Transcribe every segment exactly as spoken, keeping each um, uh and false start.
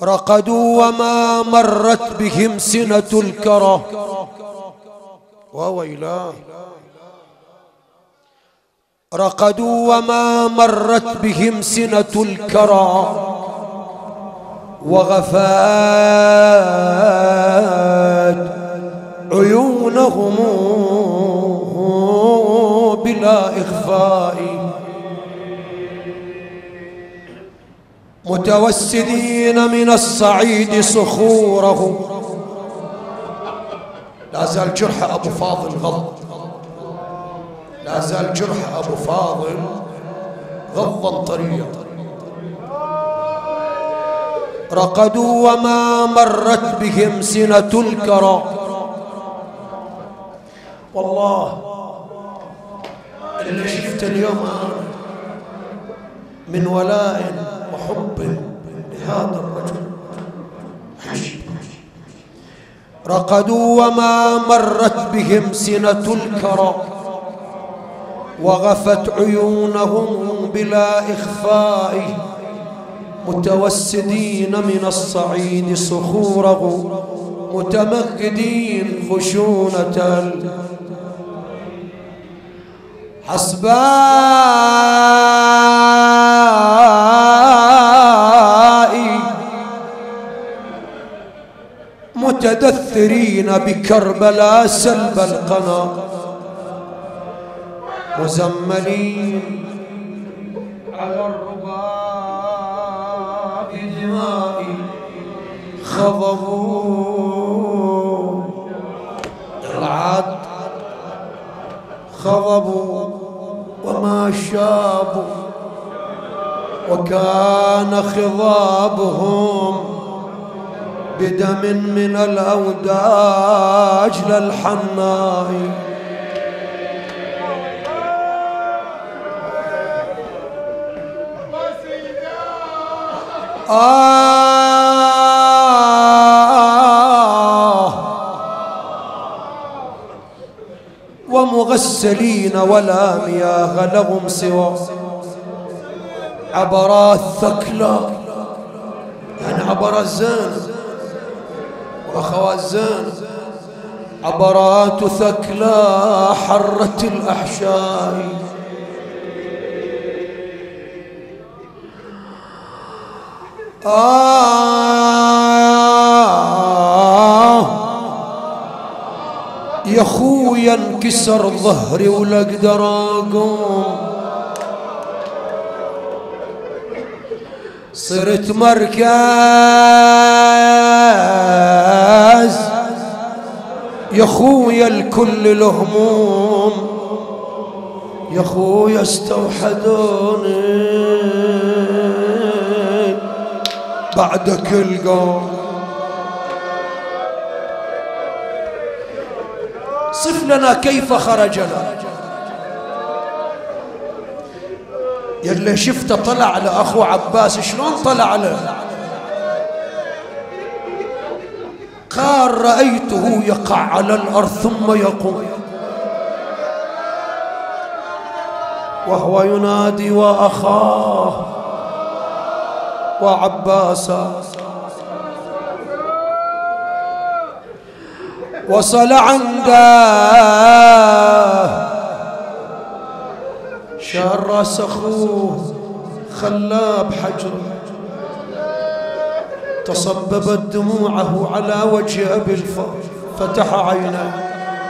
رقدوا وما مرت بهم سنة الكرى وويلاه. رقدوا وما مرت بهم سنة الكرى وغفات عيونهم بلا إخفاء متوسدين من الصعيد صخوره. لا زال جرح أبو فاضل غض، لا زال جرح أبو فاضل غضا طريا. رقدوا وما مرت بهم سنة الكرى. والله اللي شفت اليوم من ولاء وحب لهذا الرجل عجيب. رقدوا وما مرت بهم سنة الكرى وغفت عيونهم بلا إخفاء متوسدين من الصعيد صخوره متمهدين خشونة الحسباء متدثرين بكربلاء سلب القنا مزملين على الرباء بدماء خضبوا العاد خضبوا وما شابوا وكان خضابهم بدم من الأوداج للحناء. آه ومغسلين ولا مياه لهم سوى عبرات ثكلى، يعني عبرات زين وأخوات زين، عبرات ثكلى حرت الأحشاء. آه يا خويا انكسر ظهري ولا اقدر اقوم، صرت مركز يا خويا الكل الهموم، يا خويا استوحدوني بعدك القوم. صف لنا كيف خرجنا يلي شفته طلع لأخو عباس، شلون طلع له؟ قال رأيته يقع على الأرض ثم يقوم وهو ينادي وأخاه وعباسا. وصل عنده شال راس اخوه خلاه بحجره، تصببت دموعه على وجه ابي الفضل، فتح عينيه.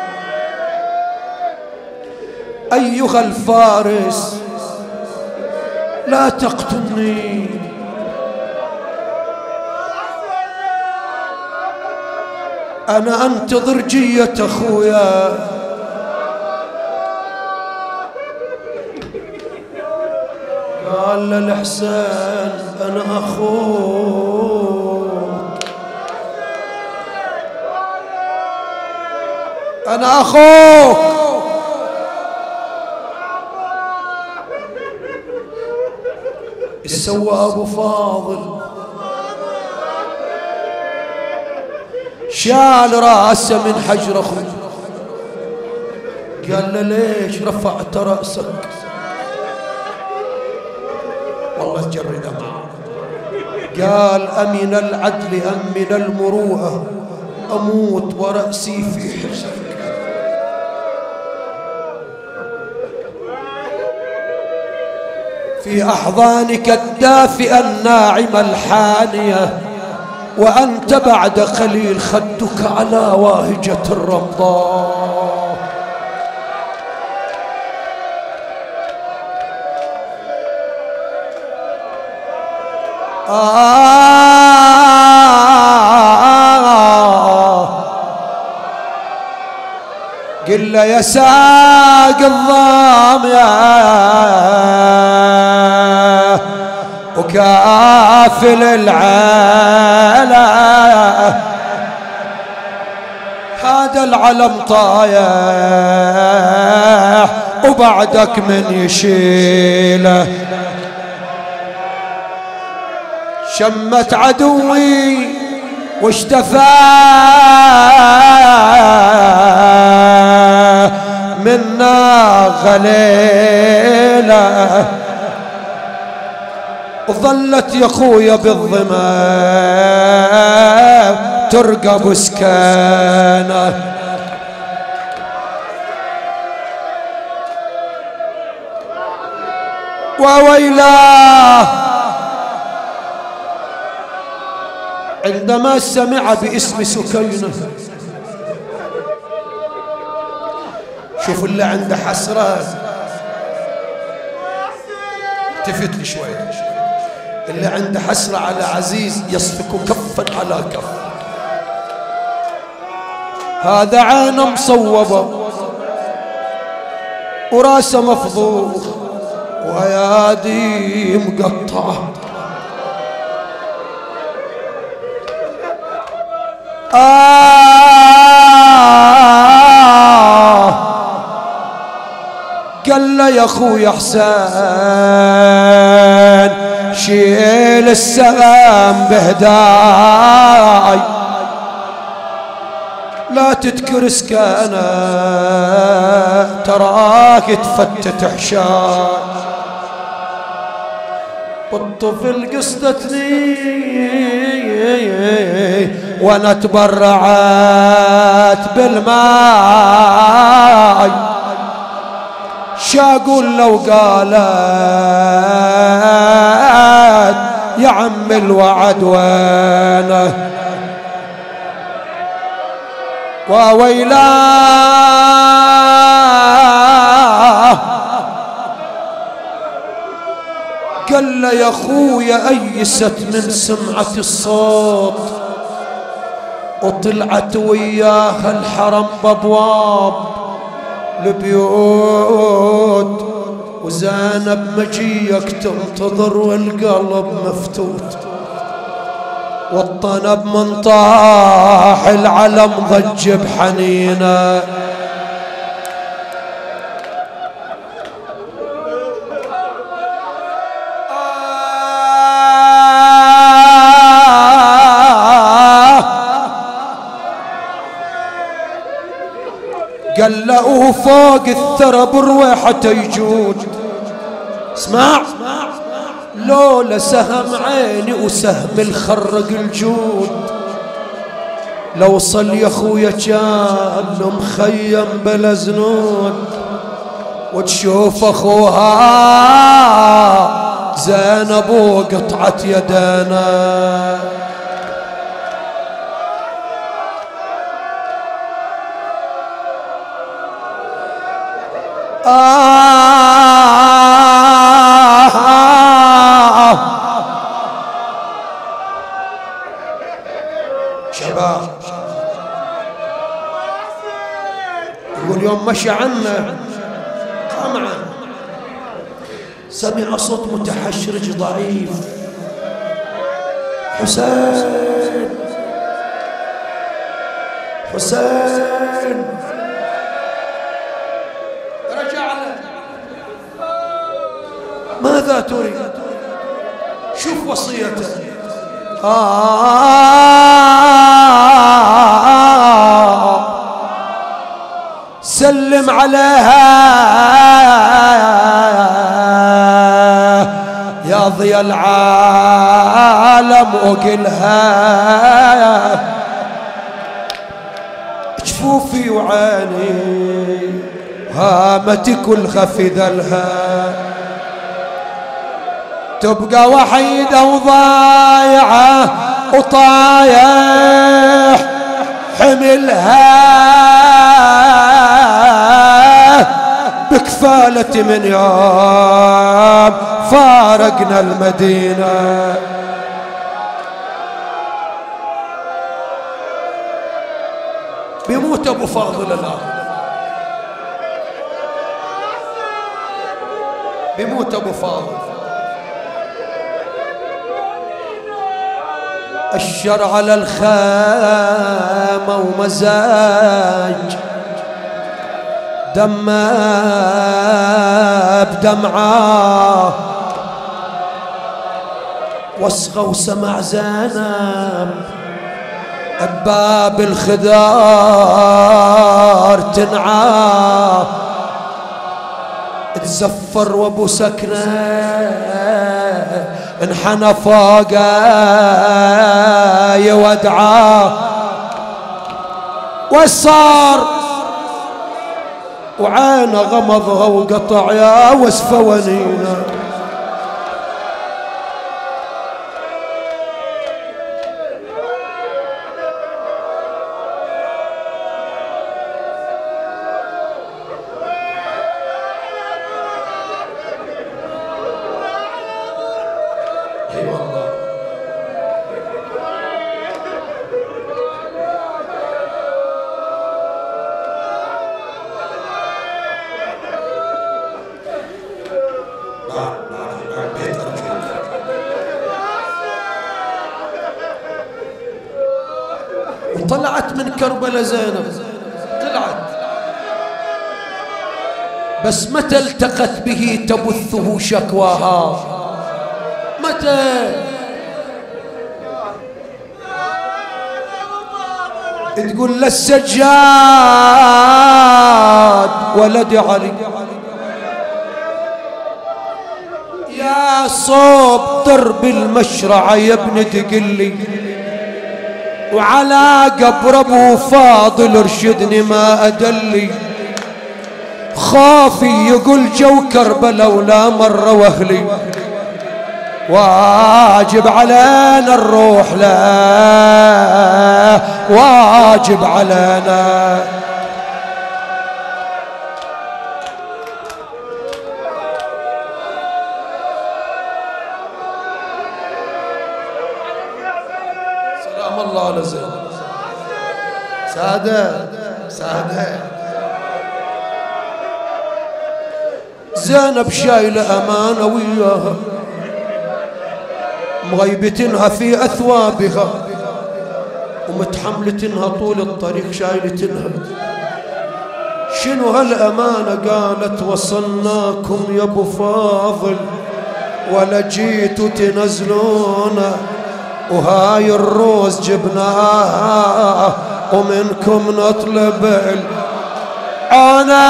ايها الفارس لا تقتلني، أنا أنتظر جية أخويا. قال للحسين أنا أخوك، أنا أخوك. إيش سوى أبو فاضل؟ شال راسه من حجر اخوه، قال له ليش رفعت راسك؟ والله تجرده معه. قال أمن العدل أم من المروءة أموت ورأسي في حجرك. في أحضانك الدافئة الناعمة الحانية، وأنت بعد قليل خدك على واهجة الرمضاء. آه قل له يا ساق الظامية وكافل العلا، هذا العلم طايح وبعدك من يشيله. شمت عدوي واشتفى منا غليله، وظلت يا خويا بالظما ترقب سكانه. وويلاه عندما سمع باسم سكينة. شوف اللي عنده حسرة، التفت لي شوي، اللي عنده حسرة على عزيز يصفك كفا على كف. هذا عينه مصوبة وراسه مفضوخ وأيادي مقطعة. آه قال له يا خويا حسين شيل السلام بهداي، لا تذكر سكانه تراك تفتت حشاي. والطفل قصدتني وانا تبرعت بالماي، شاقول لو قالت يا عم الوعد وينه. وويلاه قال له يا خويا أيست من سمعة الصوت، وطلعت وياها الحرم بابواب البيوت، وزينب مجيك تنتظر والقلب مفتوت. والطنب من طاح العلم ضج بحنينه. قال له فوق الثرى برويحته يجود. اسمع لولا سهم عيني وسهم الخرق الجود، لو صل يا خويا كان مخيم بلا زنود، وتشوف اخوها زينب وقطعت يدانا. آه شباب يقول يوم مشى عنا قام عنه، سمع صوت متحشرج ضعيف، حسين حسين. ماذا تريد؟ شوف وصيته. آه سلم عليها يا ضيا العالم، العالم وقلها جفوفي وعيني هامتي كل خفي ذلها تبقى وحيدة وضايعة وطايح حملها بكفالة من يوم فارقنا المدينة بيموت أبو فاضل الآن بيموت أبو فاضل الشر على الخامة ومزاج دمه بدمعه وصغى وسمع زينب بباب الخدار تنعاه تزفر وابو سكنه انحنى فوقه يودعاه وصار وعينه غمضها وقطع يا وسف ونينه طلعت من كربلاء زينب طلعت بس متى التقت به تبثه شكواها متى تقول للسجاد ولد علي يا صوب ضرب المشرعة يا ابن تقلي وعلى قبر ابو فاضل ارشدني ما ادلي خافي يقول جو كربلاء ولا مرة واهلي واجب علينا الروح لا واجب علينا سلام الله على زينب سادة سادة زينب شايلة أمانة وياها مغيبتنها في أثوابها ومتحملتنها طول الطريق شايلتنها شنو هالأمانة قالت وصلناكم يا أبو فاضل ولا جيتوا تنزلونا وهاي الروز جبناها ومنكم نطلب أنا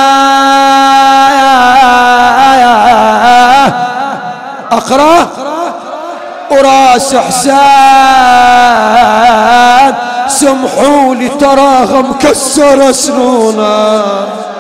أقرأ وراس حسان سمحوا لي تراها مكسر سنونا